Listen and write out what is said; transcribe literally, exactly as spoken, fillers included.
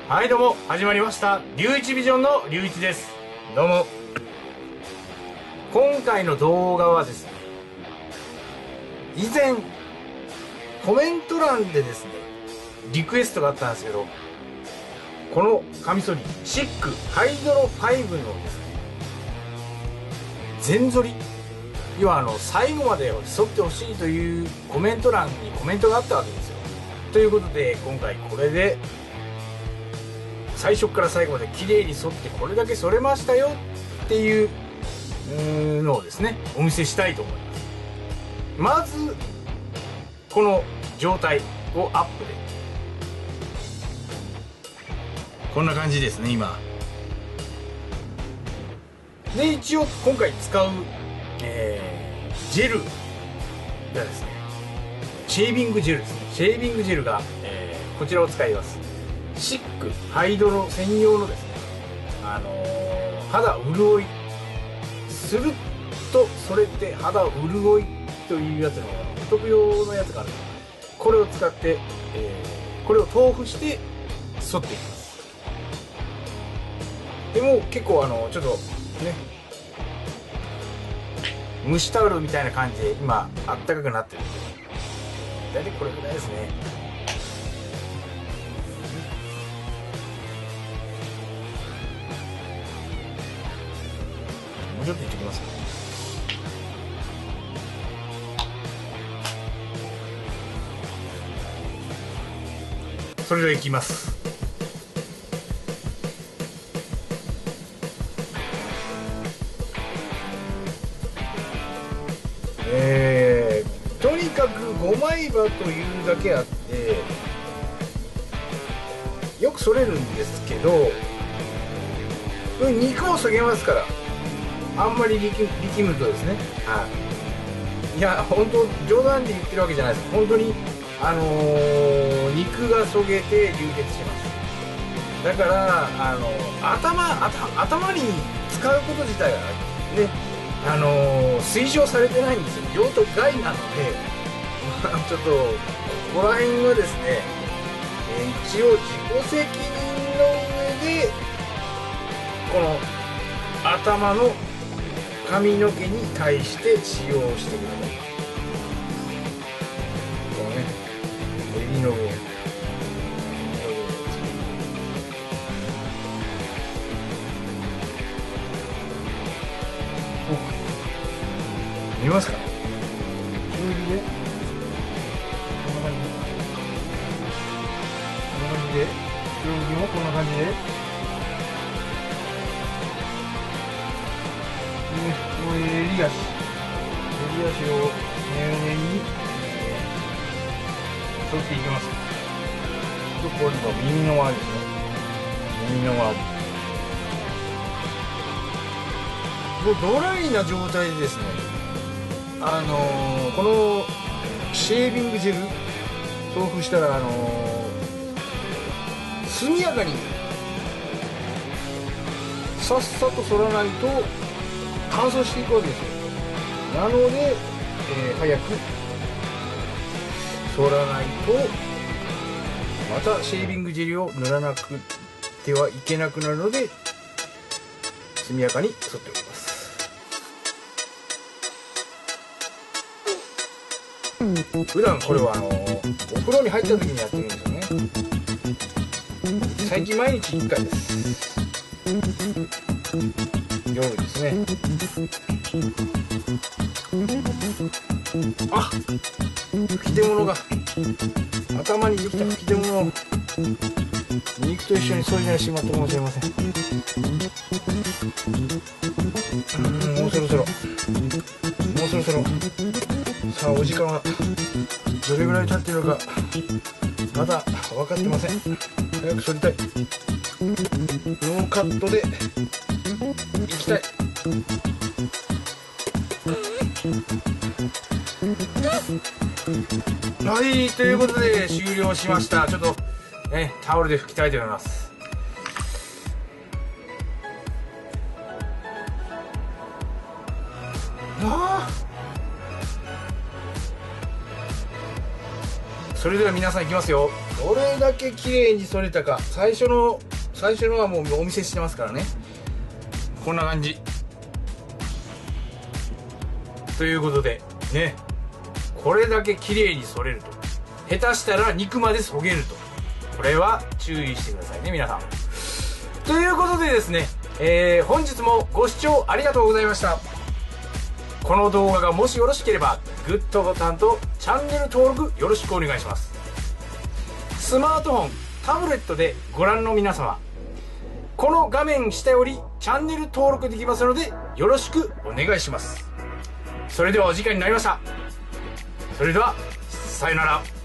はいどうも始まりました龍一ビジョンの龍一です。どうも。今回の動画はですね、以前コメント欄でですねリクエストがあったんですけど、このカミソリシックハイドロファイブのですね全反り、要はあの最後まで剃ってほしいというコメント欄にコメントがあったわけですよ。ということで今回これで最初から最後まで綺麗に剃ってこれだけ剃れましたよっていうのをですねお見せしたいと思います。まずこの状態をアップでこんな感じですね今で。一応今回使う、えー、ジェルがですねシェービングジェルですねシェービングジェルが、えー、こちらを使います。シックハイドロ専用のですね、あのー、肌潤いするとそれって肌潤いというやつのお得用のやつがあるので、これを使って、えー、これを豆腐して剃っていきます。でも結構あのちょっとね蒸しタオルみたいな感じで今あったかくなってるんで大体これぐらいですね。もうちょっといってきますか。それではいきます。えー、とにかくごまい刃というだけあってよく剃れるんですけど、肉をそげますからあんまり力力むとですね、はい、いや本当冗談で言ってるわけじゃないです。本当にあのー、肉がそげて流血します。だからあのー、頭頭頭に使うこと自体がねあのー、推奨されてないんですよ。用途外なのでちょっとここら辺はですね、えー、一応自己責任の上でこの頭の髪の毛に対して使用してください。このね襟の部分見ますか。中火でこんな感じこんな感じで中火もこんな感じで、ね、こういう襟足襟足を入念に剃っていきます。とこれが耳の周りですね。耳の周りもうドライな状態でですね、あのー、このシェービングジェル豆腐したらあのー、速やかにさっさと剃らないと乾燥していくわけですよ。なので、えー、早く剃らないとまたシェービングジェルを塗らなくてはいけなくなるので速やかに剃っておきます。普段これはあのお風呂に入った時にやってるんですよね。最近毎日いっかいです。夜ですね。あ、吹き出物が頭にできた吹き出物を肉と一緒に添いでしまったかもしれません。うんもうそろそろもうそろそろさあお時間はどれぐらい経っているのかまだ分かってません。早く剃りたい。ノーカットでいきたい。はい、ということで終了しました。ちょっとねタオルで拭きたいと思います。あそれでは皆さんいきますよ。どれだけ綺麗に剃れたか。最初の最初のはもうお見せしてますからね。こんな感じということでね、これだけ綺麗に剃れると、下手したら肉までそげると、これは注意してくださいね皆さん。ということでですね、えー、本日もご視聴ありがとうございました。この動画がもしよろしければグッドボタンとチャンネル登録よろしくお願いします。スマートフォン、タブレットでご覧の皆様、この画面下よりチャンネル登録できますのでよろしくお願いします。それではお時間になりました。それではさよなら。